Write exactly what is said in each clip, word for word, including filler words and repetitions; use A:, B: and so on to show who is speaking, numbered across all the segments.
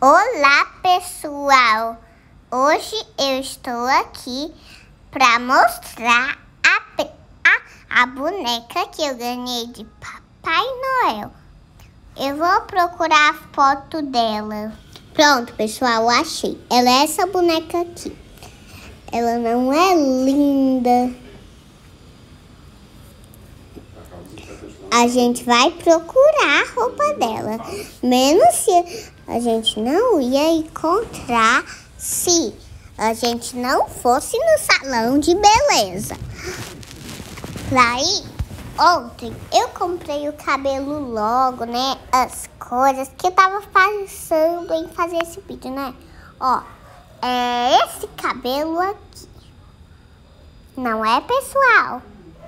A: Olá, pessoal! Hoje eu estou aqui para mostrar a, a, a boneca que eu ganhei de Papai Noel. Eu vou procurar a foto dela. Pronto, pessoal, achei. Ela é essa boneca aqui. Ela não é linda. A gente vai procurar a roupa dela. Menos se a gente não ia encontrar se a gente não fosse no salão de beleza. Daí, ontem eu comprei o cabelo logo, né? As coisas que eu tava pensando em fazer esse vídeo, né? Ó, é esse cabelo aqui. Não é, pessoal?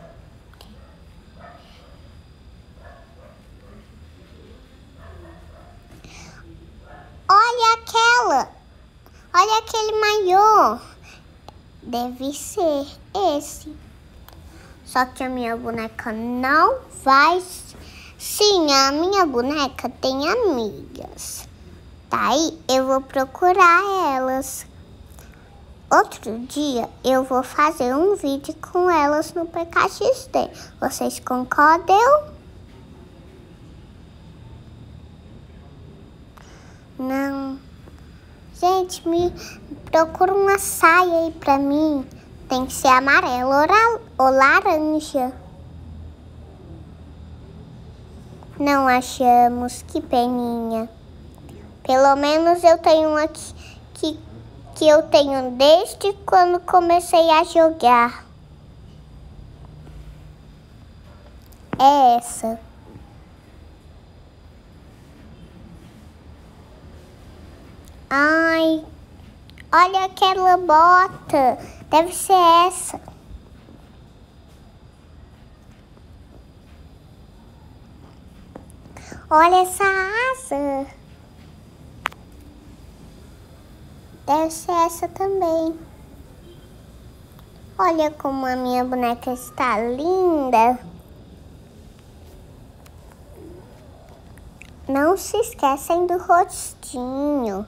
A: Olha aquela, olha aquele maiô, deve ser esse. Só que a minha boneca não vai. Sim, a minha boneca tem amigas. Daí eu vou procurar elas. Outro dia eu vou fazer um vídeo com elas no P K X D. Vocês concordam? Não. Gente, me procura uma saia aí pra mim. Tem que ser amarela ou laranja. Não achamos, que peninha. Pelo menos eu tenho uma que, que, que eu tenho desde quando comecei a jogar. É essa. Ai, olha aquela bota. Deve ser essa. Olha essa asa. Deve ser essa também. Olha como a minha boneca está linda. Não se esquecem do rostinho.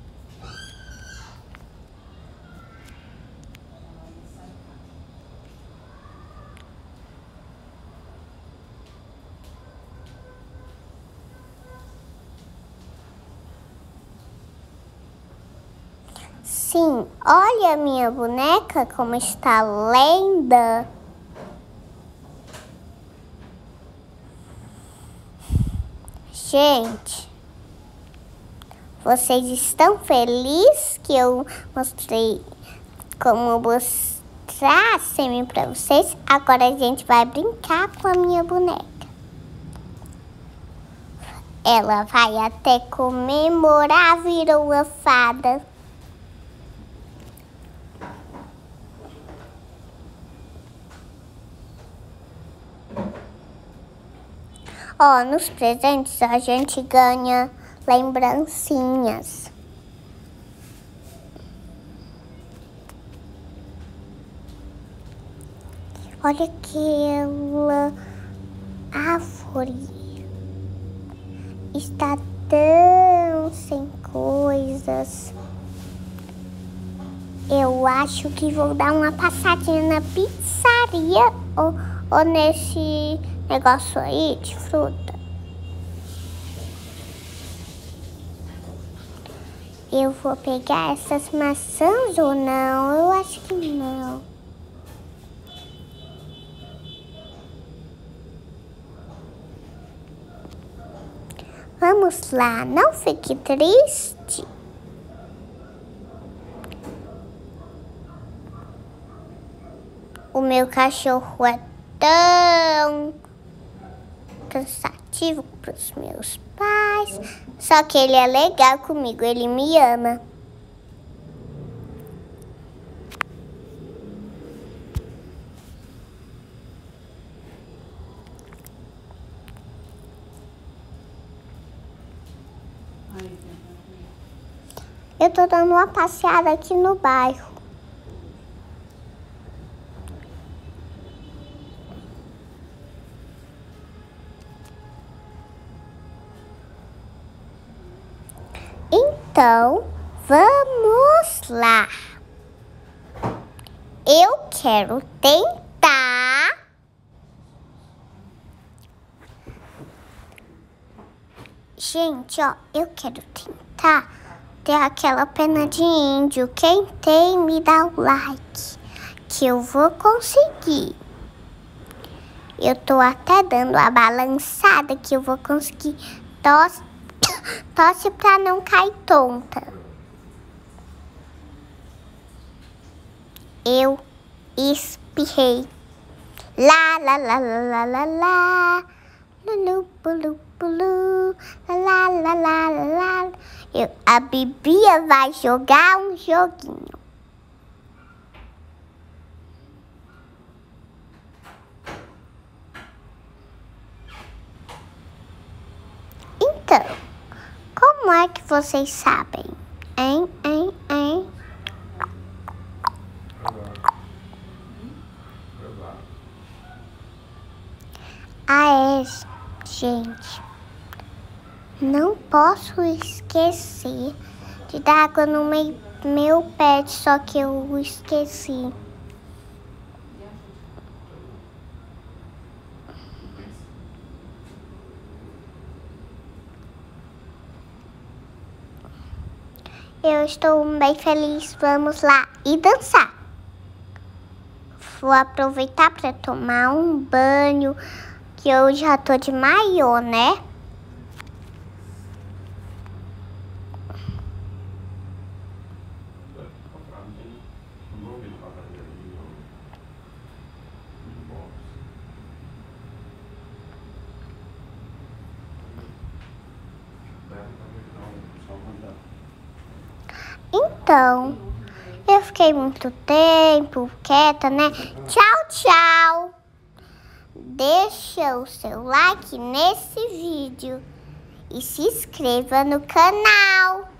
A: Sim, olha a minha boneca como está linda. Gente, vocês estão felizes que eu mostrei como mostrar a semi para vocês? Agora a gente vai brincar com a minha boneca. Ela vai até comemorar, virou uma fada. Ó, nos presentes a gente ganha lembrancinhas. Olha aquela árvore. Está tão sem coisas. Eu acho que vou dar uma passadinha na pizzaria ou, ou nesse negócio aí de fruta. Eu vou pegar essas maçãs ou não? Eu acho que não. Vamos lá, não fique triste. O meu cachorro é tão cansativo para os meus pais. Só que ele é legal comigo, ele me ama. Eu tô dando uma passeada aqui no bairro. Então, vamos lá. Eu quero tentar Gente, ó, eu quero tentar ter aquela pena de índio. Quem tem, me dá o like, que eu vou conseguir. Eu tô até dando a balançada que eu vou conseguir. Tosse, tosse pra não cair tonta. Eu espirrei. Lá, lá, lá, lá, lá, lá, lá. Lulu, pulu, pulu. Lá, lá, lá, lá, lá. Eu, a Bibia vai jogar um joguinho. Então, como é que vocês sabem? Hein, hein, hein? Ah, é, gente. Não posso esquecer de dar água no meu, meu pet, só que eu esqueci. Eu estou bem feliz. Vamos lá e dançar. Vou aproveitar para tomar um banho, que eu já tô de maiô, né? Então, eu fiquei muito tempo quieta, né? Tchau, tchau! Deixa o seu like nesse vídeo e se inscreva no canal.